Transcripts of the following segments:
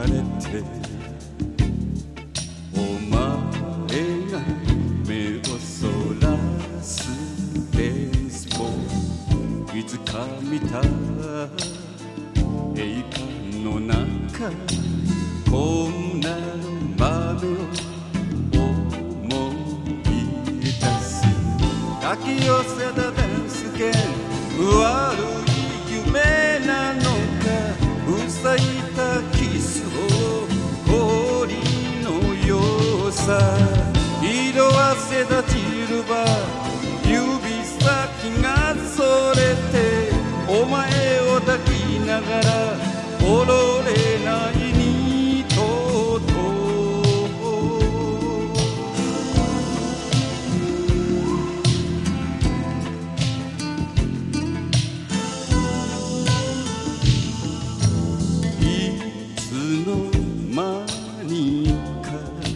かれてお前が目をそらすベースボールいつか見た映画の中こんな場面を思い出す抱き寄せたダンス券悪い夢なのかうさいたキスを氷のようさ色あせたジルバ指先がそれてお前を抱きながら踊れない二頭といつの間にか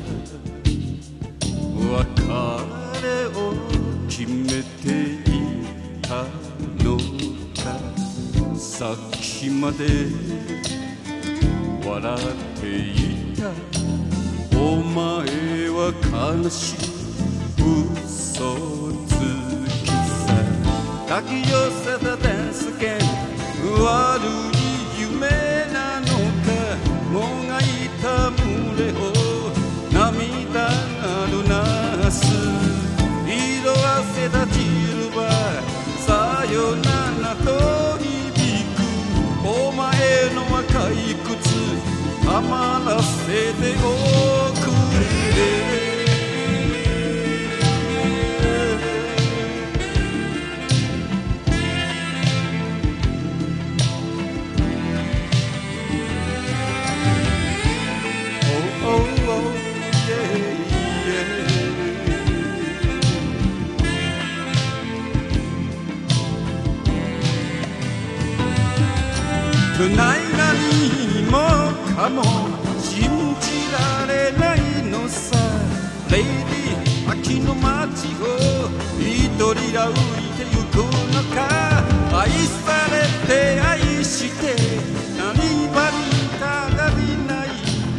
別れを決めていたのかさっきまで笑っていたお前は悲しい嘘つきさ抱き寄せたダンス券悪い夢なのかもがいた胸を涙がるなす色あせたジルバさよならと響くお前の赤い靴たまらせておくれない何もかも信じられないのさレイディ秋の街を一人歩いてゆくのか愛されて愛して何ばにたがりない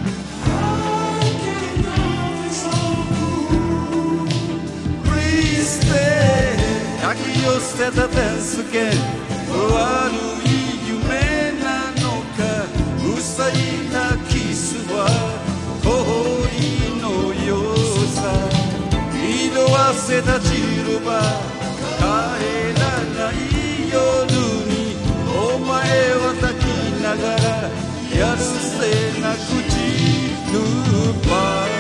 クリステ抱き寄せたダンス券悪い夢うさいたキスは氷のようさ色あせたジルバ帰らない夜にお前は抱きながらやるせなくジルバ